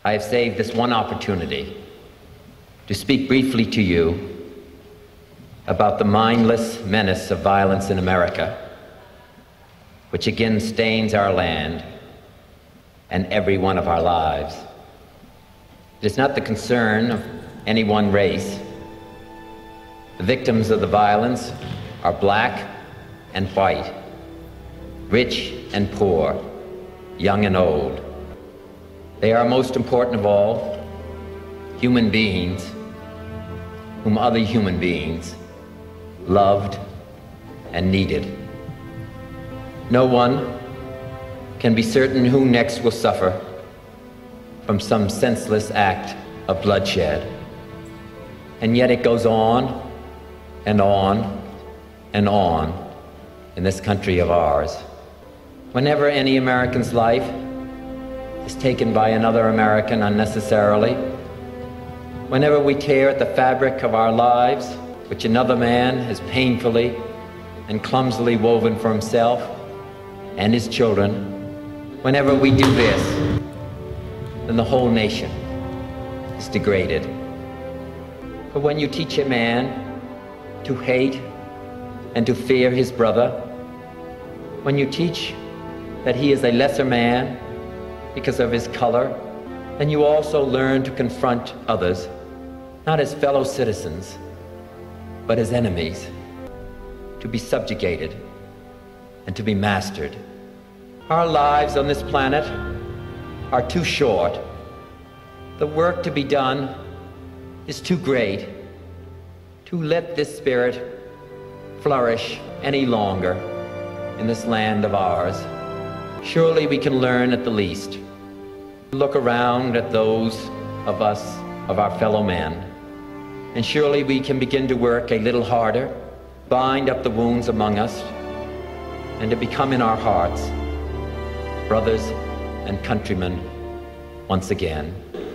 I have saved this one opportunity to speak briefly to you about the mindless menace of violence in America, which again stains our land and every one of our lives. It is not the concern of any one race. The victims of the violence are black and white, rich and poor, young and old. They are, most important of all, human beings whom other human beings loved and needed. No one can be certain who next will suffer from some senseless act of bloodshed. And yet it goes on and on and on in this country of ours. Whenever any American's life is taken by another American unnecessarily, whenever we tear at the fabric of our lives, which another man has painfully and clumsily woven for himself and his children, whenever we do this, then the whole nation is degraded. But when you teach a man to hate and to fear his brother, when you teach that he is a lesser man because of his color, then you also learn to confront others, not as fellow citizens, but as enemies, to be subjugated and to be mastered. Our lives on this planet are too short. The work to be done is too great to let this spirit flourish any longer in this land of ours. Surely we can learn at the least. Look around at those of us, of our fellow men, and surely we can begin to work a little harder, bind up the wounds among us, and to become in our hearts brothers and countrymen once again.